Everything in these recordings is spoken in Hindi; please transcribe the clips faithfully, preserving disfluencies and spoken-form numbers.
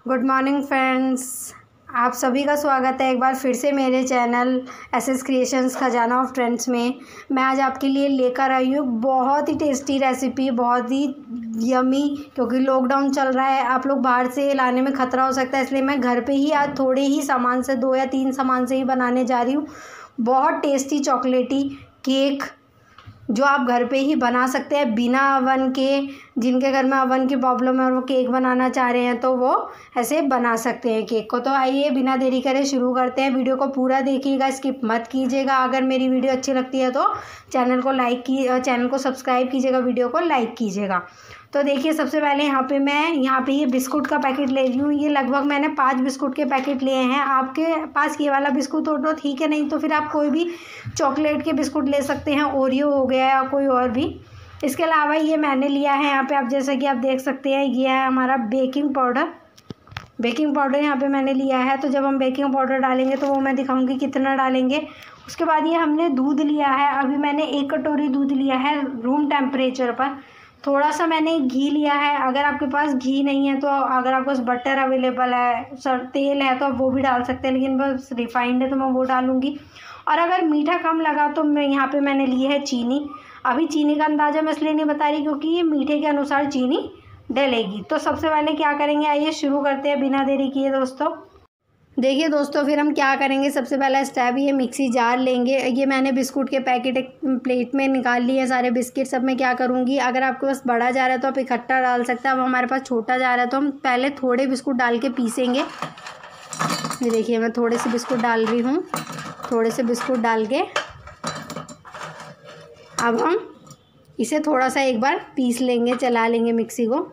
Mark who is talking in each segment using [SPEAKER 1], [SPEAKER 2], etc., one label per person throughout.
[SPEAKER 1] गुड मॉर्निंग फ्रेंड्स, आप सभी का स्वागत है एक बार फिर से मेरे चैनल एस एस क्रिएशंस खजाना ऑफ ट्रेंड्स में। मैं आज आपके लिए लेकर आई हूँ बहुत ही टेस्टी रेसिपी, बहुत ही यमी। क्योंकि लॉकडाउन चल रहा है, आप लोग बाहर से लाने में ख़तरा हो सकता है, इसलिए मैं घर पे ही आज थोड़े ही सामान से, दो या तीन सामान से ही बनाने जा रही हूँ। बहुत टेस्टी चॉकलेटी केक जो आप घर पे ही बना सकते हैं बिना अवन के। जिनके घर में अवन की प्रॉब्लम है और वो केक बनाना चाह रहे हैं तो वो ऐसे बना सकते हैं केक को। तो आइए बिना देरी करे शुरू करते हैं। वीडियो को पूरा देखिएगा, स्किप मत कीजिएगा। अगर मेरी वीडियो अच्छी लगती है तो चैनल को लाइक की चैनल को सब्सक्राइब कीजिएगा, वीडियो को लाइक कीजिएगा। तो देखिए, सबसे पहले यहाँ पे मैं यहाँ पे ये बिस्कुट का पैकेट ले रही हूँ। ये लगभग मैंने पाँच बिस्कुट के पैकेट लिए हैं। आपके पास ये वाला बिस्कुट हो तो ठीक है, नहीं तो फिर आप कोई भी चॉकलेट के बिस्कुट ले सकते हैं, ओरियो हो गया या कोई और भी। इसके अलावा ये मैंने लिया है यहाँ पे, आप जैसा कि आप देख सकते हैं, ये है हमारा बेकिंग पाउडर। बेकिंग पाउडर यहाँ पे मैंने लिया है। तो जब हम बेकिंग पाउडर डालेंगे तो वो मैं दिखाऊंगी कितना डालेंगे। उसके बाद ये हमने दूध लिया है। अभी मैंने एक कटोरी दूध लिया है रूम टेम्परेचर पर। थोड़ा सा मैंने घी लिया है। अगर आपके पास घी नहीं है तो अगर आपके पास बटर अवेलेबल है, सर तेल है तो आप वो भी डाल सकते हैं, लेकिन बस रिफाइंड है तो मैं वो डालूँगी। और अगर मीठा कम लगा तो मैं यहाँ पे मैंने ली है चीनी। अभी चीनी का अंदाज़ा मैं इसलिए नहीं बता रही क्योंकि ये मीठे के अनुसार चीनी डलेगी। तो सबसे पहले क्या करेंगे, आइए शुरू करते हैं बिना देरी किए दोस्तों। देखिए दोस्तों, फिर हम क्या करेंगे, सबसे पहला स्टेप ये मिक्सी जार लेंगे। ये मैंने बिस्कुट के पैकेट एक प्लेट में निकाल लिए सारे बिस्किट। सब मैं क्या करूँगी, अगर आपके पास बड़ा जार है तो आप इकट्ठा डाल सकते हैं। अब हमारे पास छोटा जार है तो हम पहले थोड़े बिस्कुट डाल के पीसेंगे। ये देखिए, मैं थोड़े से बिस्कुट डाल रही हूँ। थोड़े से बिस्कुट डाल के अब हम इसे थोड़ा सा एक बार पीस लेंगे, चला लेंगे मिक्सी को।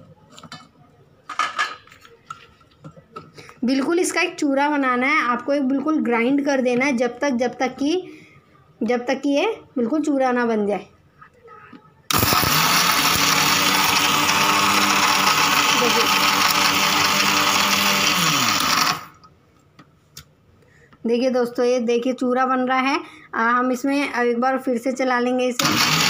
[SPEAKER 1] बिल्कुल इसका एक चूरा बनाना है आपको, एक बिल्कुल ग्राइंड कर देना है जब तक जब तक कि जब तक कि ये बिल्कुल चूरा ना बन जाए। देखिए दोस्तों, ये देखिए चूरा बन रहा है। आ, हम इसमें एक बार फिर से चला लेंगे इसे।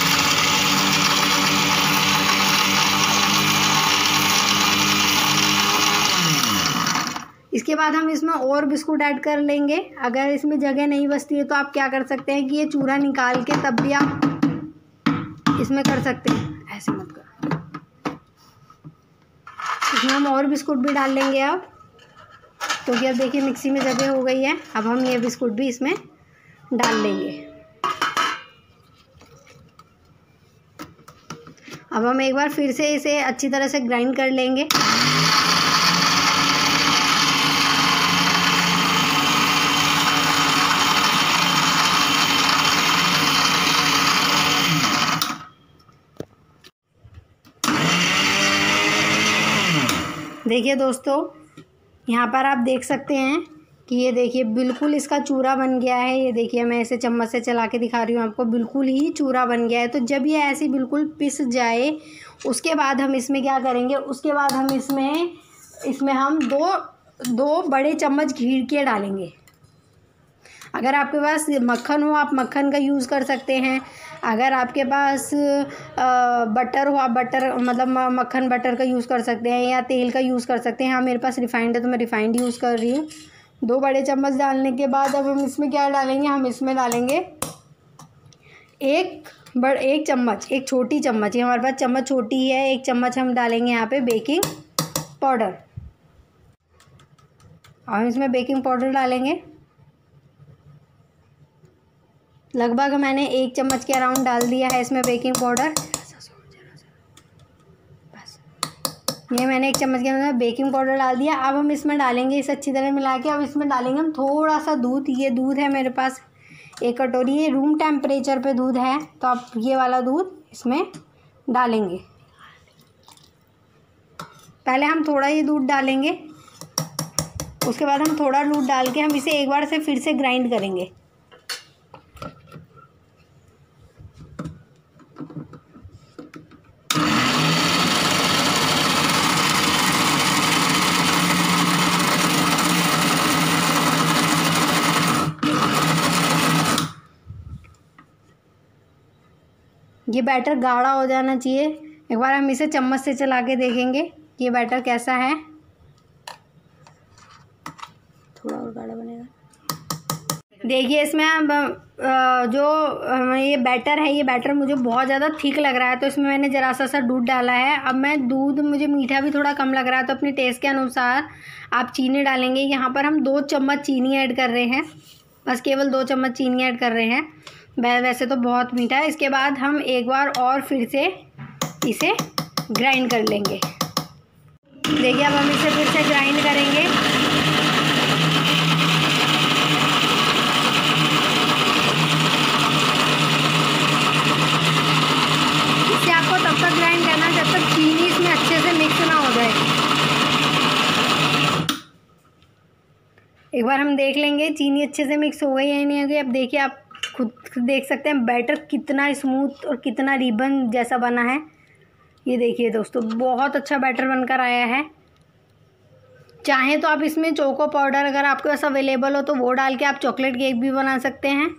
[SPEAKER 1] इसके बाद हम इसमें और बिस्कुट ऐड कर लेंगे। अगर इसमें जगह नहीं बचती है तो आप क्या कर सकते हैं कि ये चूरा निकाल के तब भी आप इसमें कर सकते हैं। ऐसे मत करो। इसमें हम और बिस्कुट भी डाल लेंगे अब, क्योंकि अब देखिए मिक्सी में जगह हो गई है। अब हम ये बिस्कुट भी इसमें डाल लेंगे। अब हम एक बार फिर से इसे अच्छी तरह से ग्राइंड कर लेंगे। देखिए दोस्तों, यहाँ पर आप देख सकते हैं कि ये देखिए बिल्कुल इसका चूरा बन गया है। ये देखिए, मैं इसे चम्मच से चला के दिखा रही हूँ आपको, बिल्कुल ही चूरा बन गया है। तो जब ये ऐसे बिल्कुल पिस जाए उसके बाद हम इसमें क्या करेंगे, उसके बाद हम इसमें इसमें हम दो दो बड़े चम्मच घी के डालेंगे। अगर आपके पास मक्खन हो आप मक्खन का यूज़ कर सकते हैं। अगर आपके पास आ, बटर हो आप बटर मतलब मक्खन बटर का यूज़ कर सकते हैं या तेल का यूज़ कर सकते हैं। हाँ, मेरे पास रिफाइंड है तो मैं रिफाइंड यूज़ कर रही हूँ। दो बड़े चम्मच डालने के बाद अब हम इसमें क्या डालेंगे, हम इसमें डालेंगे एक बड़ एक चम्मच एक छोटी चम्मच, ये हमारे पास चम्मच छोटी है, एक चम्मच हम डालेंगे यहाँ पे बेकिंग पाउडर। और इसमें बेकिंग पाउडर डालेंगे। लगभग मैंने एक चम्मच के अराउंड डाल दिया है इसमें बेकिंग पाउडर। बस ये मैंने एक चम्मच के अंदर बेकिंग पाउडर डाल दिया। अब हम इसमें डालेंगे, इसे अच्छी तरह मिला के अब इसमें डालेंगे हम थोड़ा सा दूध। ये दूध है मेरे पास एक कटोरी, ये रूम टेम्परेचर पे दूध है, तो आप ये वाला दूध इसमें डालेंगे। पहले हम थोड़ा ही दूध डालेंगे, उसके बाद हम थोड़ा दूध डाल के हम इसे एक बार से फिर से ग्राइंड करेंगे। ये बैटर गाढ़ा हो जाना चाहिए। एक बार हम इसे चम्मच से चला के देखेंगे ये बैटर कैसा है। थोड़ा और गाढ़ा बनेगा। देखिए इसमें अब जो ये बैटर है, ये बैटर मुझे बहुत ज़्यादा थिक लग रहा है, तो इसमें मैंने ज़रा सा सा दूध डाला है। अब मैं दूध, मुझे मीठा भी थोड़ा कम लग रहा है, तो अपने टेस्ट के अनुसार आप चीनी डालेंगे। यहाँ पर हम दो चम्मच चीनी ऐड कर रहे हैं, बस केवल दो चम्मच चीनी ऐड कर रहे हैं। वैसे तो बहुत मीठा है। इसके बाद हम एक बार और फिर से इसे ग्राइंड कर लेंगे। देखिए अब हम इसे फिर से ग्राइंड करेंगे। इसे आपको तब तक ग्राइंड करना जब तक चीनी इसमें अच्छे से मिक्स ना हो जाए। एक बार हम देख लेंगे चीनी अच्छे से मिक्स हो गई है या नहीं हो गई। अब देखिए, आप खुद देख सकते हैं बैटर कितना स्मूथ और कितना रिबन जैसा बना है। ये देखिए दोस्तों, बहुत अच्छा बैटर बनकर आया है। चाहें तो आप इसमें चोको पाउडर, अगर आपके पास अवेलेबल हो तो वो डाल के आप चॉकलेट केक भी बना सकते हैं।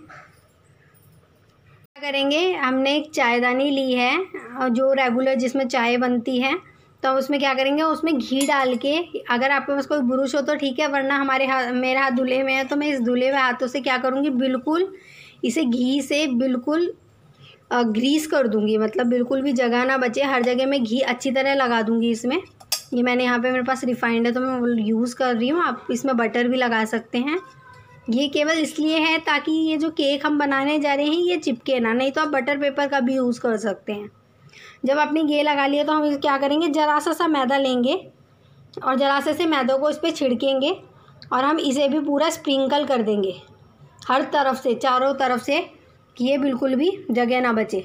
[SPEAKER 1] क्या करेंगे, हमने एक चायदानी ली है जो रेगुलर जिसमें चाय बनती है, तो उसमें क्या करेंगे, उसमें घी डाल के, अगर आपके पास कोई ब्रुश हो तो ठीक है, वरना हमारे हाथ मेरा हाथ धुले में है, तो मैं इस धुले हुए हाथों से क्या करूँगी, बिल्कुल इसे घी से बिल्कुल ग्रीस कर दूँगी। मतलब बिल्कुल भी जगह ना बचे, हर जगह में घी अच्छी तरह लगा दूँगी इसमें। ये मैंने यहाँ पे, मेरे पास रिफाइंड है तो मैं वो यूज़ कर रही हूँ। आप इसमें बटर भी लगा सकते हैं। ये केवल इसलिए है ताकि ये जो केक हम बनाने जा रहे हैं ये चिपके ना, नहीं तो आप बटर पेपर का भी यूज़ कर सकते हैं। जब आपने ये लगा लिया तो हम क्या करेंगे, ज़रा सा सा मैदा लेंगे और ज़रा से से मैदों को इस पर छिड़केंगे और हम इसे भी पूरा स्प्रिंकल कर देंगे हर तरफ से, चारों तरफ से, कि ये बिल्कुल भी जगह ना बचे।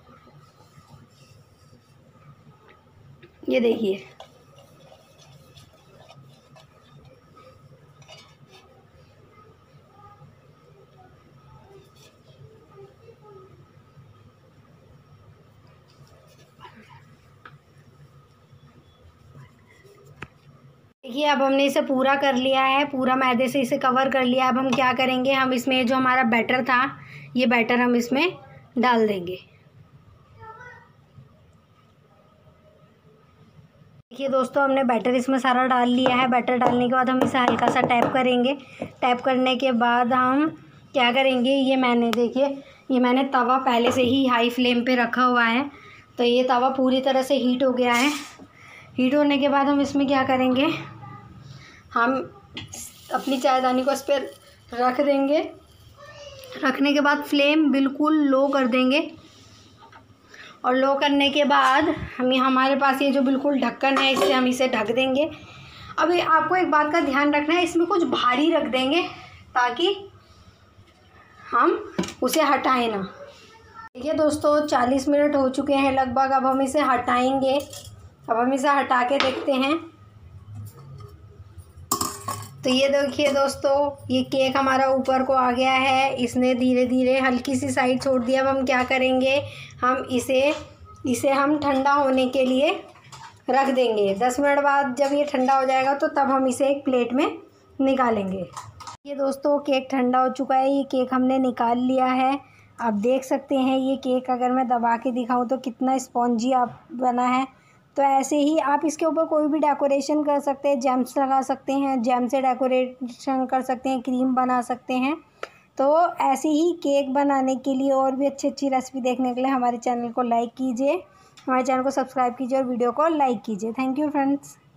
[SPEAKER 1] ये देखिए, देखिए अब हमने इसे पूरा कर लिया है, पूरा मैदे से इसे कवर कर लिया। अब हम क्या करेंगे, हम इसमें जो हमारा बैटर था, ये बैटर हम इसमें डाल देंगे। देखिए दोस्तों, हमने बैटर इसमें सारा डाल लिया है। बैटर डालने के बाद हम इसे हल्का सा टैप करेंगे। टैप करने के बाद हम क्या करेंगे, ये मैंने देखिए ये मैंने तवा पहले से ही हाई फ्लेम पे रखा हुआ है, तो ये तवा पूरी तरह से हीट हो गया है। हीट होने के बाद हम इसमें क्या करेंगे, हम अपनी चायदानी को इस पर रख देंगे। रखने के बाद फ्लेम बिल्कुल लो कर देंगे और लो करने के बाद हम हमारे पास ये जो बिल्कुल ढक्कन है, इससे हम इसे ढक देंगे। अब आपको एक बात का ध्यान रखना है, इसमें कुछ भारी रख देंगे ताकि हम उसे हटाएं ना। देखिए दोस्तों, चालीस मिनट हो चुके हैं लगभग। अब हम इसे हटाएंगे। अब हम इसे हटा के देखते हैं। तो ये देखिए दोस्तों, ये केक हमारा ऊपर को आ गया है। इसने धीरे धीरे हल्की सी साइड छोड़ दिया। अब हम क्या करेंगे, हम इसे इसे हम ठंडा होने के लिए रख देंगे। दस मिनट बाद जब ये ठंडा हो जाएगा तो तब हम इसे एक प्लेट में निकालेंगे। ये दोस्तों, केक ठंडा हो चुका है। ये केक हमने निकाल लिया है। आप देख सकते हैं ये केक, अगर मैं दबा के दिखाऊं तो कितना स्पॉन्जी आप बना है। तो ऐसे ही आप इसके ऊपर कोई भी डेकोरेशन कर सकते हैं, जेम्स लगा सकते हैं, जेम से डेकोरेशन कर सकते हैं, क्रीम बना सकते हैं। तो ऐसे ही केक बनाने के लिए और भी अच्छी अच्छी रेसिपी देखने के लिए हमारे चैनल को लाइक कीजिए, हमारे चैनल को सब्सक्राइब कीजिए और वीडियो को लाइक कीजिए। Thank you friends.